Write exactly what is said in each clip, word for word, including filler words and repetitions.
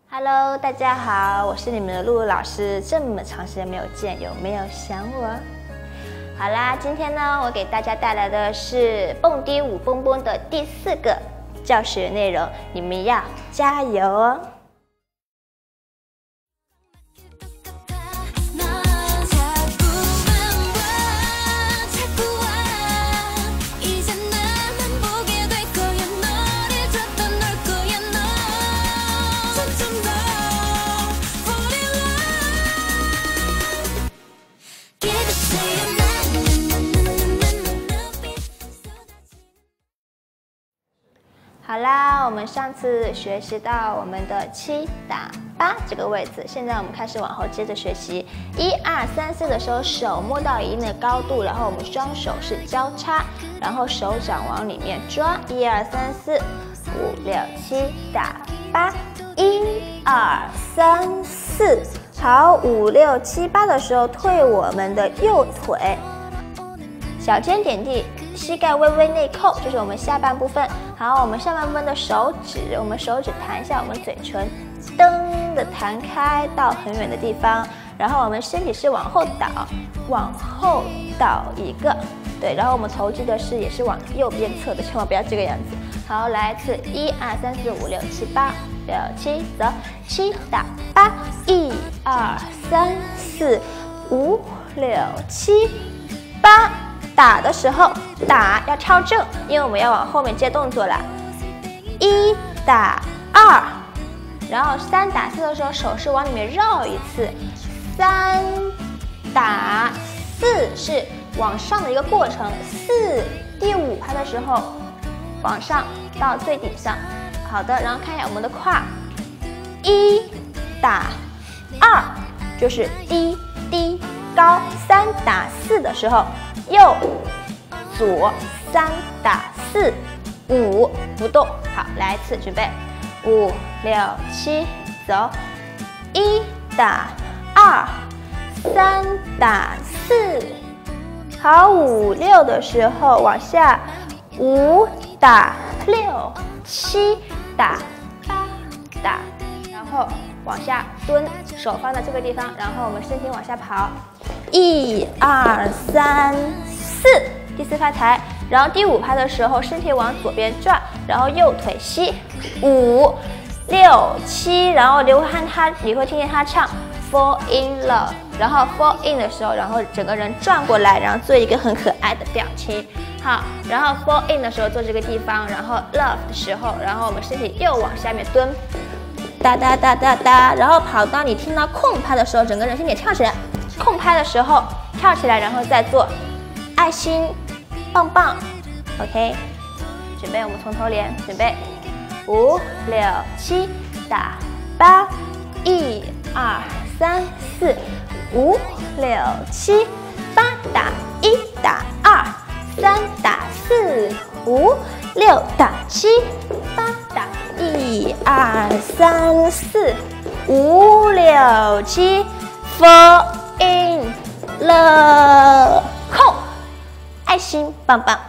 Hello， 大家好，我是你们的露露老师。这么长时间没有见，有没有想我？好啦，今天呢，我给大家带来的是蹦迪舞蹦蹦的第四个教学内容，你们要加油哦！ 好啦，我们上次学习到我们的七打八这个位置，现在我们开始往后接着学习。一二三四的时候，手摸到一定的高度，然后我们双手是交叉，然后手掌往里面抓。一二三四五六七打八，一二三四。好，五六七八的时候退我们的右腿，小尖点地。 膝盖微微内扣，就是我们下半部分。好，我们下半部分的手指，我们手指弹一下我们嘴唇，噔的弹开到很远的地方。然后我们身体是往后倒，往后倒一个，对。然后我们头记得是也是往右边侧的，千万不要这个样子。好，来一次，一二三四五六七八，六七走，七打八，一二三四五六七八。 打的时候，打要超正，因为我们要往后面接动作啦。一打二，然后三打四的时候，手是往里面绕一次。三打四是往上的一个过程。四第五拍的时候，往上到最顶上。好的，然后看一下我们的胯。一打二就是低低高。三打四的时候。 右左三打四五不动，好，来一次，准备五六七走，一打二，三打四，好，五六的时候往下，五打六，七打八打，然后往下蹲，手放在这个地方，然后我们身体往下跑。 一二三四，第四拍抬，然后第五拍的时候，身体往左边转，然后右腿吸，五六七，然后刘汉他你会听见他唱 fall in love， 然后 fall in 的时候，然后整个人转过来，然后做一个很可爱的表情，好，然后 fall in 的时候做这个地方，然后 love 的时候，然后我们身体又往下面蹲，哒哒哒哒哒，然后跑到你听到空拍的时候，整个人身体跳起来。 空拍的时候跳起来，然后再做爱心棒棒 ，OK， 准备，我们从头连，准备，五六七打八，一二三四五六七八打一打二三打四五六打七八打一二三四五六七 four。 in love 空，爱心棒棒。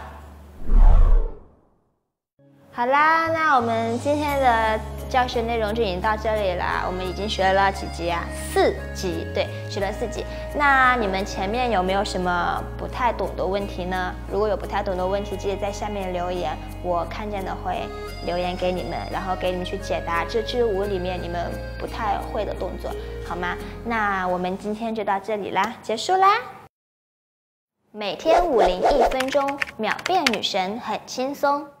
好啦，那我们今天的教学内容就已经到这里啦。我们已经学了几集啊？四集，对，学了四集。那你们前面有没有什么不太懂的问题呢？如果有不太懂的问题，记得在下面留言，我看见的会留言给你们，然后给你们去解答这支舞里面你们不太会的动作，好吗？那我们今天就到这里啦，结束啦。每天舞龄一分钟，秒变女神很轻松。